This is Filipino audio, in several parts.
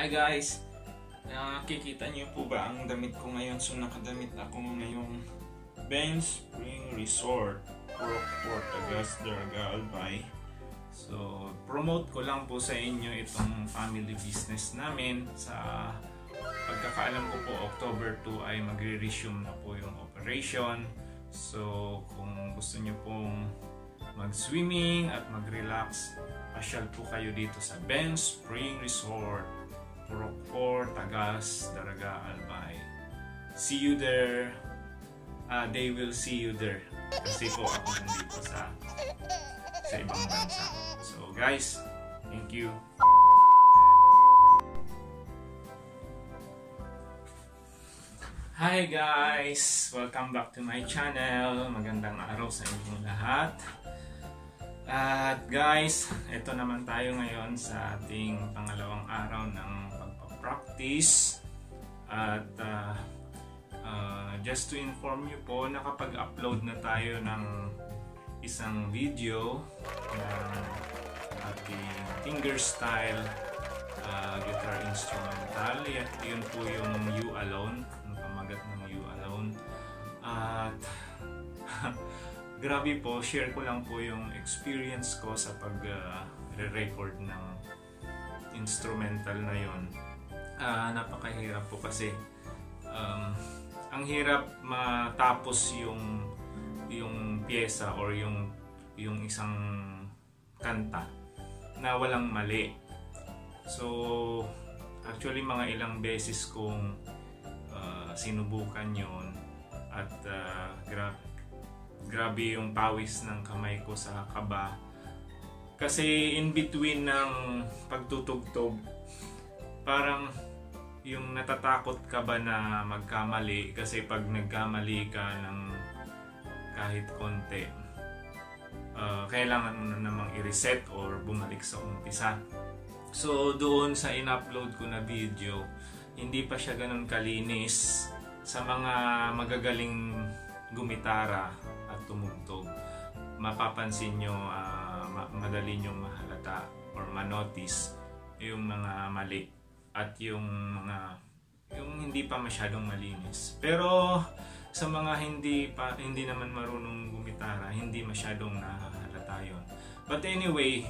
Hi guys! Nakikita niyo po ba ang damit ko ngayon? So nakadamit ako ngayong Benz Spring Resort Port Agas Daraga Albay. So promote ko lang po sa inyo itong family business namin. Sa pagkakaalam ko po, October 2 ay magre-resume na po yung operation. So kung gusto niyo pong mag-swimming at mag-relax, pasyal po kayo dito sa Benz Spring Resort Port Agas Daraga Albay. See you there. They will see you there. Kasi po ako nandito sa ibang bansa. So guys, thank you. Hi guys! Welcome back to my channel. Magandang araw sa inyong lahat. At guys, ito naman tayo ngayon sa ating pangalawang araw ng pagpapractice. At just to inform you po, nakapag-upload na tayo ng isang video ng ating fingerstyle guitar instrumental. Yun po yung You Alone, ang pamagat ng You Alone. At grabe po, share ko lang po yung experience ko sa pag-record ng instrumental na yon. Napakahirap po kasi ang hirap matapos yung pyesa or yung isang kanta na walang mali. So actually mga ilang beses kong sinubukan yon at grabe yung pawis ng kamay ko sa kaba. Kasi in between ng pagtutugtog, parang yung natatakot ka ba na magkamali. Kasi pag nagkamali ka ng kahit konti, kailangan mo na namang i-reset or bumalik sa umpisa. So doon sa in-upload ko na video, hindi pa siya ganun kalinis. Sa mga magagaling gumitara at tumugtog, mapapansin nyo, madali nyo mahalata or manotice yung mga mali at yung hindi pa masyadong malinis. Pero sa mga hindi naman marunong gumitara, hindi masyadong nahahalata yun. But anyway,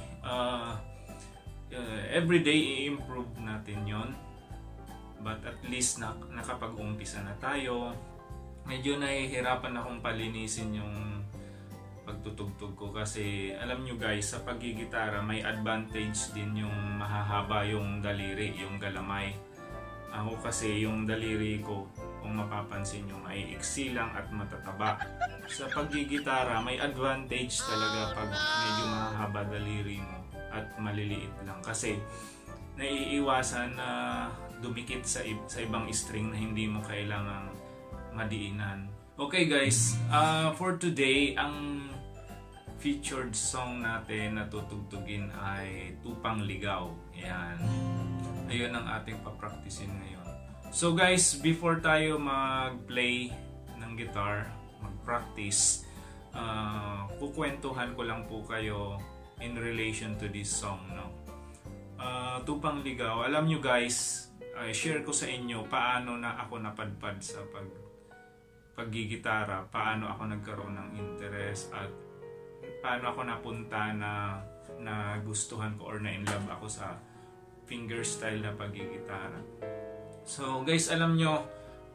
everyday i-improve natin yon. But at least nakapag-umpisa na tayo. Medyo nahihirapan akong palinisin yung pagtutugtog ko kasi alam nyo guys, sa paggigitara may advantage din yung mahahaba yung daliri, yung galamay. Ako kasi yung daliri ko, kung mapapansin nyo, may iksi lang at matataba. Sa paggigitara may advantage talaga pag medyo mahahaba daliri mo at maliliit lang, kasi naiiwasan na dumikit sa ibang string na hindi mo kailangang madiinan. Okay guys, for today, ang featured song natin na tutugtugin ay Tupang Ligaw. Ayan. Ayun ang ating papraktisin ngayon. So guys, before tayo mag-play ng guitar, mag-practice, kukwentuhan ko lang po kayo in relation to this song, no? Tupang Ligaw. Alam nyo guys, share ko sa inyo paano na ako napadpad sa paggigitara, paano ako nagkaroon ng interest at paano ako napunta na gustuhan ko or na-inlove ako sa fingerstyle na paggigitara. So guys, alam nyo,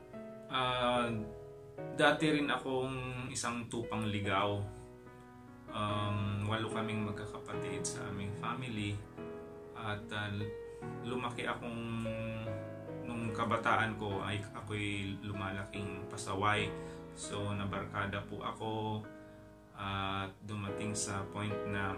dati rin akong isang tupang ligaw. 8 kaming magkakapatid sa aming family at lumaki akong nung kabataan ko ay ako'y lumalaking pasaway. So nabarkada po ako at dumating sa point na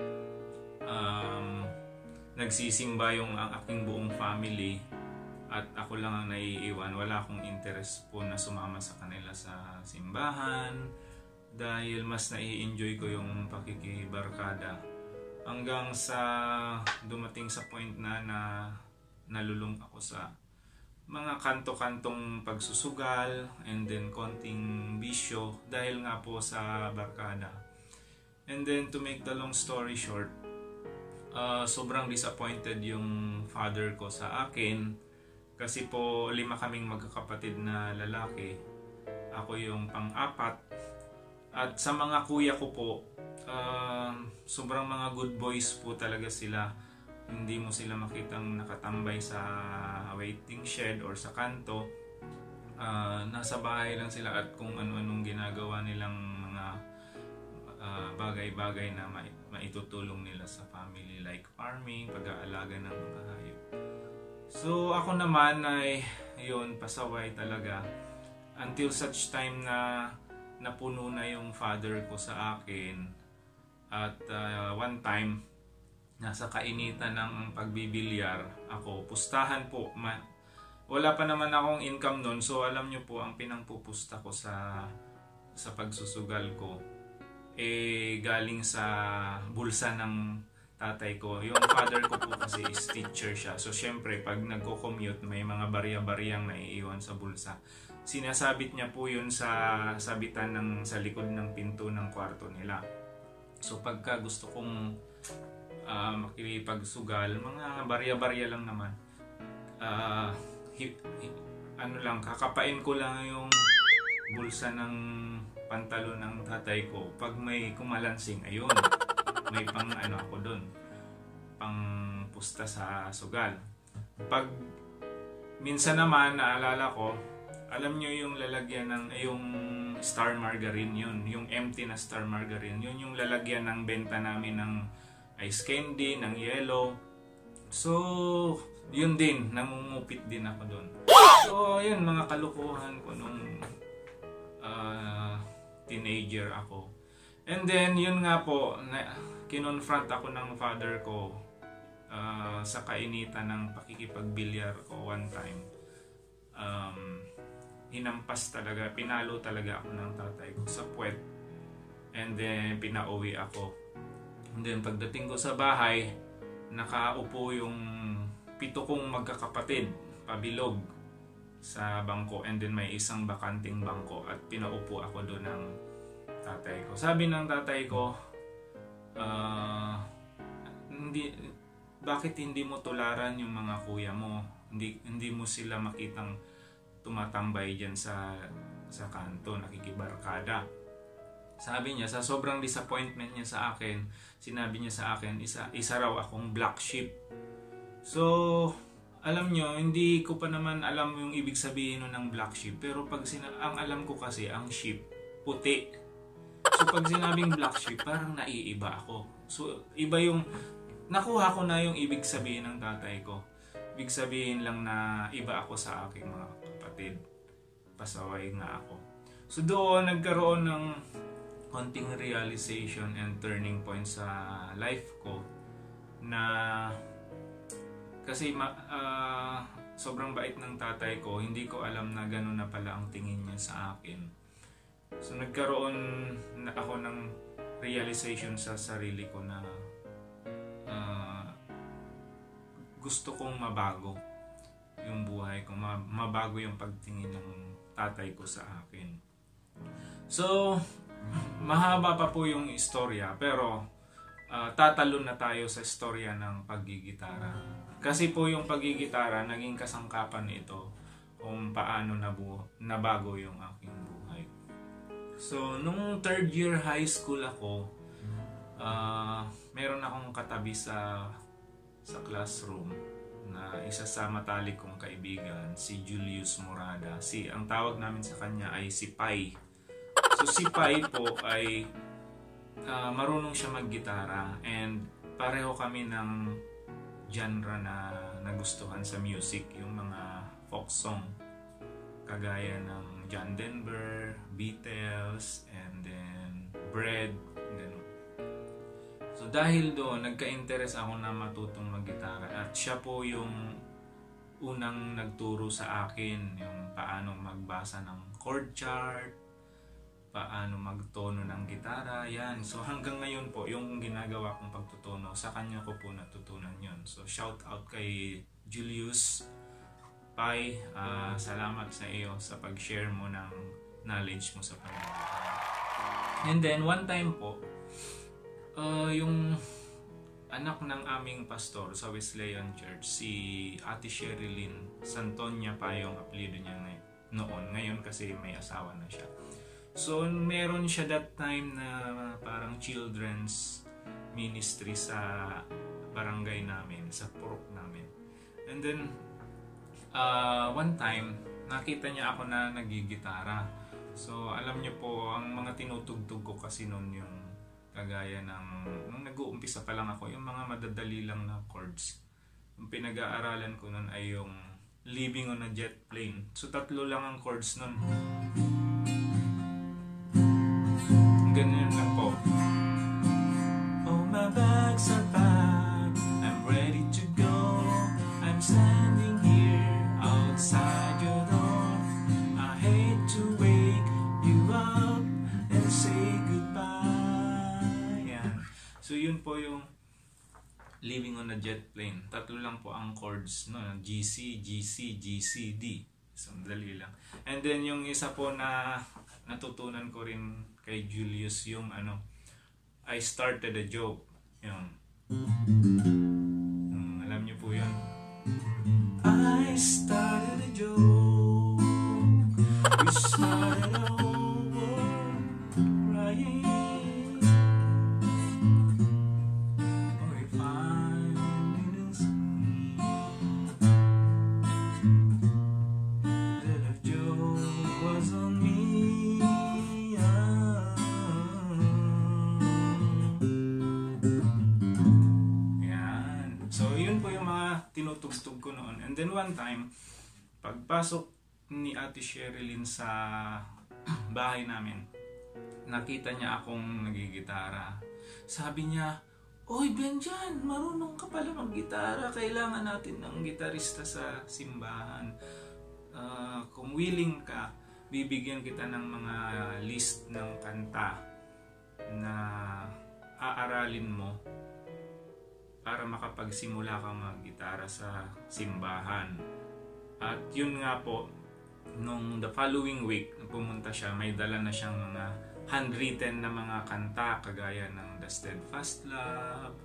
nagsisimba ang aking buong family at ako lang ang naiiwan. Wala akong interest po na sumama sa kanila sa simbahan dahil mas nai-enjoy ko yung pakikibarkada. Hanggang sa dumating sa point na nalulung ako sa mga kanto-kantong pagsusugal and then konting bisyo dahil nga po sa barkada. And then to make the long story short, sobrang disappointed yung father ko sa akin kasi po 5 kaming magkakapatid na lalaki. Ako yung pang-apat. At sa mga kuya ko po, sobrang mga good boys po talaga sila. Hindi mo sila makitang nakatambay sa waiting shed or sa kanto. Nasa bahay lang sila at kung ano-anong ginagawa nilang mga bagay-bagay na maitutulong nila sa family, like farming, pag-aalaga ng mga hayop. So ako naman ay yun, pasaway talaga until such time na napuno na yung father ko sa akin. At one time nasa kainitan ng pagbibilyar ako, pustahan po, wala pa naman akong income noon, so alam nyo po ang pinangpupusta ko sa pagsusugal ko galing sa bulsa ng tatay ko. Yung father ko po kasi is teacher siya, so syempre pag nagko-commute may mga barya-baryang naiiwan sa bulsa. Sinasabit niya po yun sa sabitan sa likod ng pinto ng kwarto nila. So pagka gusto kong makipagsugal, mga barya-barya lang naman, kakapain ko lang yung bulsa ng pantalon ng tatay ko. Pag may kumalansing, ayun, may pang ako doon, pang pusta sa sugal. Pag minsan naman naalala ko, alam nyo yung lalagyan ng yung star margarine, yung empty na star margarine, yun yung lalagyan ng benta namin ng ice candy, ng yellow. So yun din, namumupit din ako doon. So yun, mga kalukuhan ko nung teenager ako. And then yun nga po, kinonfront ako ng father ko sa kainitan ng pakikipagbilyar ko one time. Hinampas talaga, pinalo talaga ako ng tatay ko sa puwet. And then pinauwi ako. And then pagdating ko sa bahay, nakaupo yung 7 kong magkakapatid pabilog sa bangko, and then may isang bakanting bangko at pinaupo ako doon ng tatay ko. Sabi ng tatay ko, bakit hindi mo tularan yung mga kuya mo? Hindi mo sila makitang tumatambay dyan sa kanto, nakikibarkada. Sabi niya, sa sobrang disappointment niya sa akin, sinabi niya sa akin, isa raw akong black sheep. So alam nyo, hindi ko pa naman alam yung ibig sabihin ng black sheep. Pero pag ang alam ko kasi, ang sheep, puti. So pag sinabing black sheep, parang naiiba ako. So iba yung, nakuha ko na yung ibig sabihin ng tatay ko. Ibig sabihin lang na iba ako sa aking mga kapatid. Pasaway nga ako. So doon, nagkaroon ng konting realization and turning point sa life ko na kasi sobrang bait ng tatay ko, hindi ko alam na gano'n na pala ang tingin niya sa akin. So nagkaroon na ako ng realization sa sarili ko na gusto kong mabago yung buhay ko, mabago yung pagtingin ng tatay ko sa akin. So mahaba pa po yung istorya, pero tatalon na tayo sa istorya ng paggigitara. Kasi po yung paggigitara, naging kasangkapan ito kung paano nabago yung aking buhay. So, nung 3rd year high school ako, meron akong katabi sa classroom na isa sa matalik kong kaibigan, si Julius Morada. Ang tawag namin sa kanya ay si Pai. So, si Pai po ay marunong siya maggitara, and pareho kami ng genre na nagustuhan sa music, yung mga folk song kagaya ng John Denver, Beatles, and then Bread, gano'n. So dahil doon, nagka-interest ako na matutong maggitara, at siya po yung unang nagturo sa akin yung paano magbasa ng chord chart, paano magtono ng gitara, yan. So hanggang ngayon po, yung ginagawa kong pagtutono, sa kanya ko po natutunan yun. So shout out kay Julius. Pai, salamat sa iyo sa pag-share mo ng knowledge mo sa pagigitara. And then one time po, yung anak ng aming pastor sa Wesleyan Church, si Ate Sherilyn Santonia pa yung apelyido niya noon. Ngayon kasi may asawa na siya. So meron siya that time na parang children's ministry sa barangay namin, sa purok namin. And then one time nakita niya ako na nagigitara. So alam niyo po, ang mga tinutugtog ko kasi noon yung kagaya ng nung nag-uumpisa pa lang ako, yung mga madadali lang na chords. Yung pinag-aaralan ko noon ay yung Living on a Jet Plane. So 3 lang ang chords noon. Ganyan lang po. Oh, my bags are packed, I'm ready to go. I'm standing here outside your door. I hate to wake you up and say goodbye. Yan. So yun po yung Living on a Jet Plane. 3 lang po ang chords, no? G, C, G, C, G, C, D. Sandali lang. And then yung isa po na natutunan ko rin kay Julius, yung I started a joke. Yung alam niyo po yun. I started a joke. We started a whole world crying. Tinutugtog ko noon. And then one time, pagpasok ni Ate Sherilyn sa bahay namin, nakita niya akong nagigitara. Sabi niya, "Oy, Benjan, marunong ka pala mag-gitara. Kailangan natin ng gitarista sa simbahan. Kung willing ka, bibigyan kita ng mga list ng kanta na aaralin mo para makapagsimula kang mag-gitara sa simbahan." At yun nga po, nung the following week, pumunta siya, may dala na siyang mga handwritten na mga kanta, kagaya ng The Steadfast Love,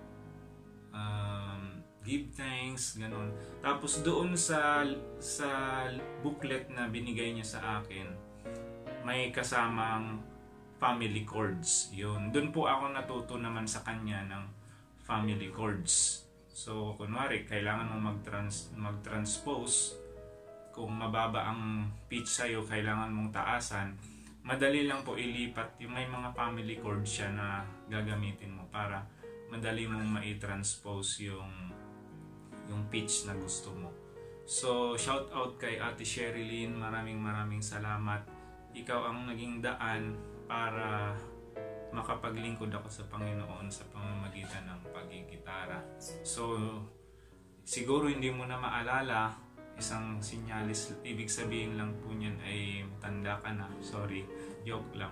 Give Thanks, ganun. Tapos doon sa booklet na binigay niya sa akin, may kasamang family chords. Yun. Doon po ako natuto naman sa kanya ng family chords. So, kunwari, kailangan mo mag-transpose. Kung mababa ang pitch sa'yo, kailangan mong taasan. Madali lang po ilipat. Yung may mga family chords siya na gagamitin mo para madali mong mai-transpose yung pitch na gusto mo. So, shout out kay Ate Sherilyn. Maraming salamat. Ikaw ang naging daan para makapaglingkod ako sa Panginoon sa pamamagitan ng pagigitara. So, siguro hindi mo na maalala, isang sinyalis, ibig sabihin lang po niyan ay tanda ka na. Sorry, joke lang.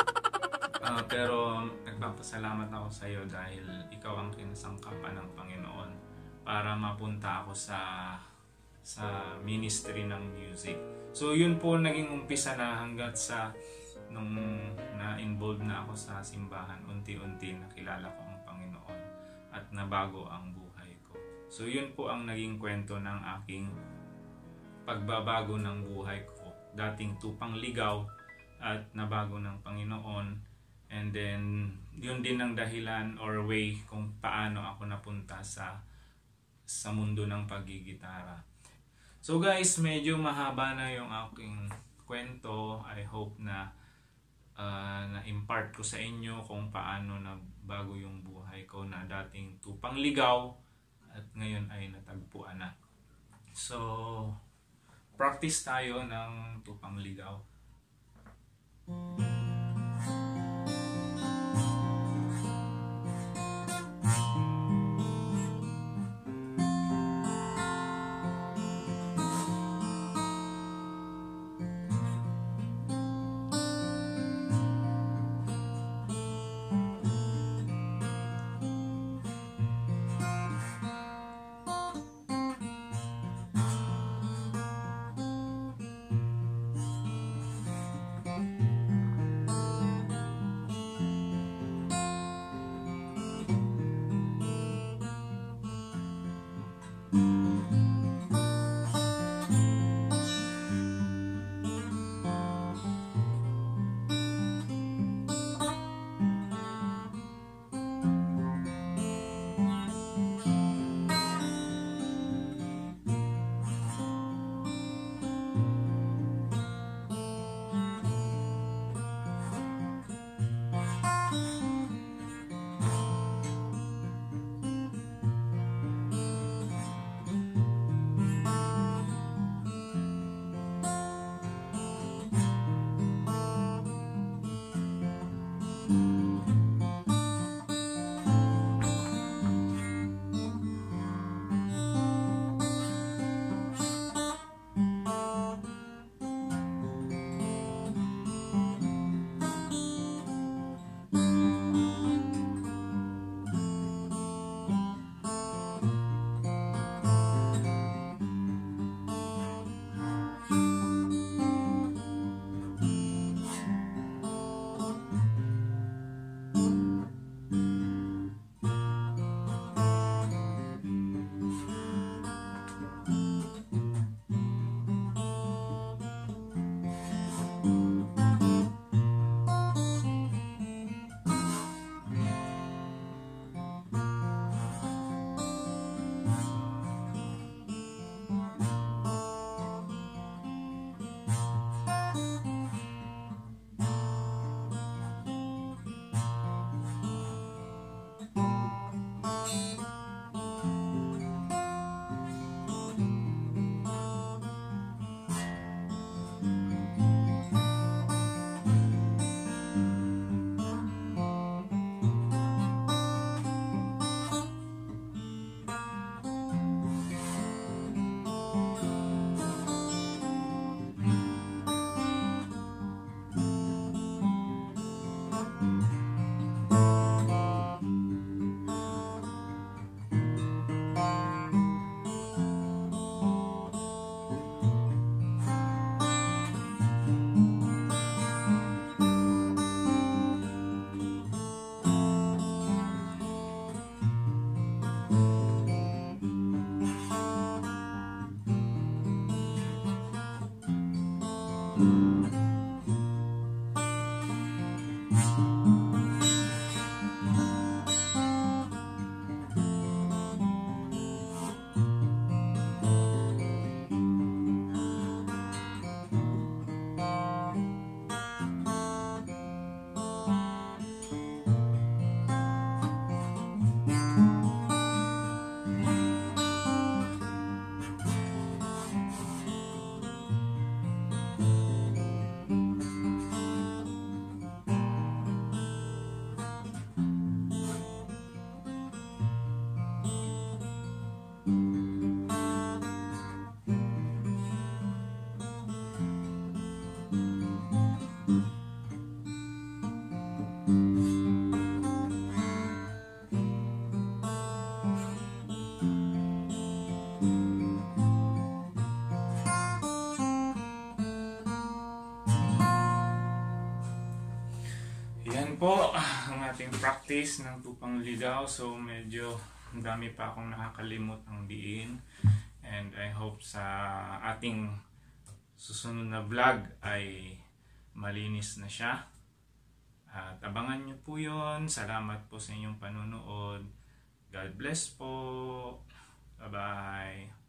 Pero nagpapasalamat ako sa iyo dahil ikaw ang kinasangkapan ng Panginoon para mapunta ako sa ministry ng music. So, yun po naging umpisa na hanggat sa nung na-involved na ako sa simbahan, unti-unti nakilala ko ang Panginoon at nabago ang buhay ko. So yun po ang naging kwento ng aking pagbabago ng buhay ko. Dating tupang ligaw at nabago ng Panginoon. And then yun din ang dahilan or way kung paano ako napunta sa mundo ng pagigitara. So guys, medyo mahaba na yung aking kwento. I hope na na-impart ko sa inyo kung paano nagbago yung buhay ko na dating tupang ligaw at ngayon ay natagpuan na. So, practice tayo ng tupang ligaw. Yan po ang ating practice ng tupang ligaw. So medyo ang dami pa akong nakakalimot ang diin. And I hope sa ating susunod na vlog ay malinis na siya. At abangan nyo po yun. Salamat po sa inyong panonood. God bless po. Bye-bye.